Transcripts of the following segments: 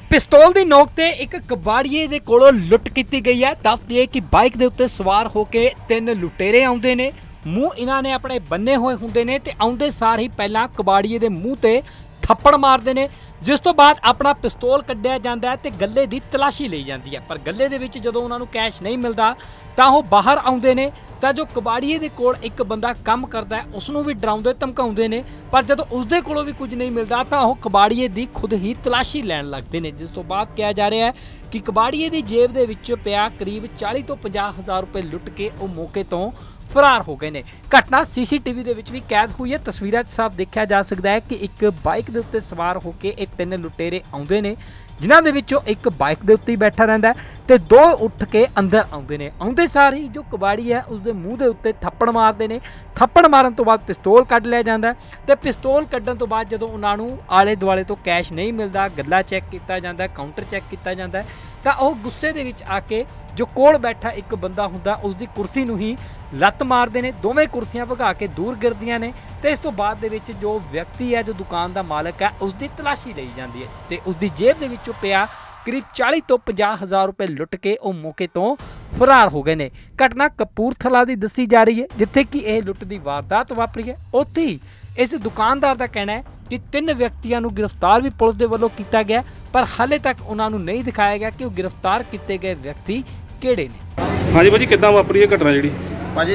पिस्तौल की नोक ते एक कबाड़ीए दे कोलों लुट की गई है। दस दिए कि बाइक के उत्ते सवार होके तीन लुटेरे आउंदे ने। मूँह इन्हां ने अपने बन्ने हुए हुंदे ने ते आउंदे सार ही पहला कबाड़ीए दे मूँह ते थप्पड़ मारते हैं, जिस तो बाद अपना पिस्तौल कढ़िया जाता है तो गले की तलाशी ली जाती है। पर गले के जदों उन्होंने कैश नहीं मिलता तो वह बाहर आउंदे ने। तो जो कबाड़ीए दे कोल एक बंदा काम करता है उसनों भी डराउंदे धमकाउंदे ने, पर जदों उसदे कोलों भी कुछ नहीं मिलता तो वह कबाड़ीए दी खुद ही तलाशी लैन लगते हैं। जिस तो बाद कहा जा रहा है कि कबाड़ीए दी जेब दे विच पिया करीब 40 तो 50 हज़ार रुपए लुट के वो मौके तो फरार हो गए ने। घटना सीसीटीवी दे विच भी कैद हुई है। तस्वीरां साफ देखा जा सकता है कि एक बाइक के उत्ते सवार होकर एक तीन लुटेरे आउंदे ने, जिन्हां दे विचों एक बाइक के उत्ते बैठा रहिंदा है ते दो उठ के अंदर आउंदे ने। आउंदे सार ही जो कबाड़ी है उसके मूँह के उत्ते थप्पड़ मारते हैं। थप्पड़ मारन तो बाद पिस्तौल कढ़ लिया जाता है ते पिस्तौल कढ़न तो बाद जदों उन्हां नूं आले दुआले तो कैश नहीं मिलता, गल्ला चैक किया जाता है, काउंटर चैक किया जाता है, तो वह गुस्से दे विच आके जो कोल बैठा एक बंदा हुंदा उसकी कुर्सी नूं ही लत्त मारते हैं। दोवें कुर्सियां भगा के दूर गिरदियां ने ते इस तो बाद दे विच जो व्यक्ति है, जो दुकान का मालक है, उसकी तलाशी ली जाती है ते उसकी जेब दे विचों पिया करीब 40 तो 50 हज़ार रुपए लुट के वो मौके तो फरार हो गए ने। घटना कपूरथला की दसी जा रही है, जिथे कि यह लुट की वारदात वापरी है। उत्थे ही इस दुकानदार का कहना है कि तीन व्यक्तियों को गिरफ्तार भी पुलिस के वलों किया गया, पर हाले तक उन्होंने नहीं दिखाया गया कि वो गिरफ्तार किए गए व्यक्ति किहड़े ने। हाँ जी भाजी, किद्दां वापरी है घटना जी? भाजी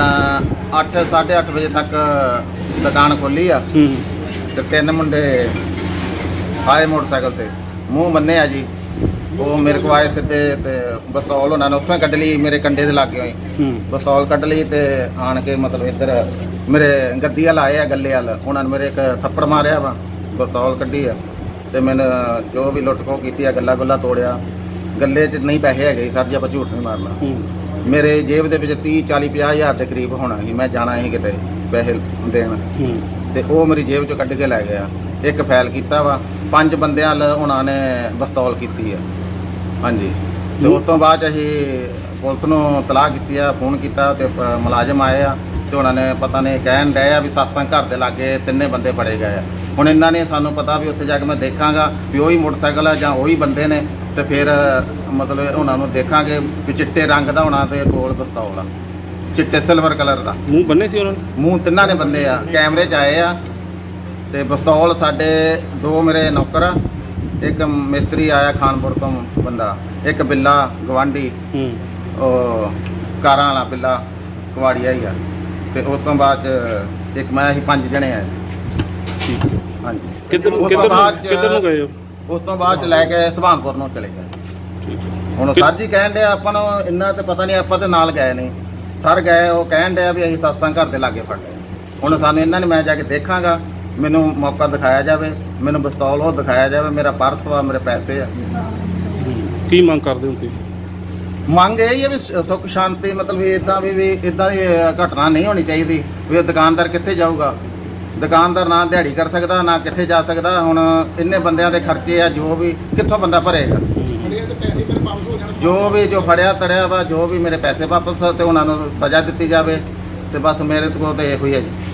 8 साढ़े 8 बजे तक दुकान खोली आ ते तीन मुंडे आए मोटरसाइकिल ते, मूँह बन्ने आ जी। वो मेरे को आए थे ते पिस्तौल उन्होंने उत्थों कढ़ ली, मेरे कंडे दे लागे हुई पिस्तौल कढ़ ली ते आन के मतलब इधर मेरे गद्दी वाल आए गले वाल, उन्होंने मेरे एक थप्पड़ मारिया वा, पिस्तौल कढ़ी है ते मैंने जो भी लुट खो की गला गुला तोड़िया। गले च नहीं पैसे है सर जी, आप झूठ नहीं मारना। मेरे जेब के 30 40 50 हज़ार के करीब होना ही, मैं जाना ही किते पैसे देन ते वो मेरी जेब चो कढ़ के लै गया। एक फैल किया वा, 5 बंदे उन्होंने पिस्तौल की है। हाँ जी, तो उस तो बाद असी पुलिस नूं तलाह की, फोन किया तो मुलाजम आए आ तो उन्होंने पता नहीं कहन डे भी सत्संग घर के लागे तिने बंदे फड़े गए। हुण इन्हां ने सानूं पता भी उत्थे जाके मैं देखांगा भी वही मोटरसाइकिल है जां वही बंदे ने, तो फिर मतलब उन्होंने देखांगे भी चिट्टे रंग का होना तो कोल पिस्तौल आ, चिट्टे सिल्वर कलर का। मूँह बन्ने सी उन्होंने? मूँह तिन्हां ने बंदे आ, कैमरे च आए आ ते पिस्तौल साडे 2 मेरे नौकर आ, एक मिस्त्री आया खानपुर तो बंदा, एक बिल्ला गवांढी कारां वाला बिल्ला कबाड़िया ही आ, ते उस तो बाद एक मैं ही 5 जने आए। हाँ जी, उस तो बाद लैके सुभानपुर नूं चले गए। हुण सर जी कहन डे आपां नूं इन्ना तो पता नहीं, आपां ते नाल गए नहीं, सर गए वो कहन डे भी असीं सत्संग घर दे लागे फड़ लए। हुण सानूं इन्हां ने मैं जाके देखांगा, मैनूं मौका दिखाया जाए, मैनूं पिस्तौल वो दिखाया जाए, मेरा पर्स वा, मेरे पैसे आ। की मंग करदे हो तुसीं? मंग यही है भी सुख शांति, मतलब इदा भी इदा की घटना नहीं होनी चाहिए भी दुकानदार कित्थे जाऊगा, दुकानदार ना दिहाड़ी कर सकता ना कित्थे जा सकता। हुण इन्ने बंदियां दे खर्चे आ, जो भी कित्थों बंदा भरेगा, जो भी जो फड़िया तड़िया वा, जो भी मेरे पैसे वापस ते उन्होंने सज़ा दी जाए, तो बस मेरे को तो यही है जी।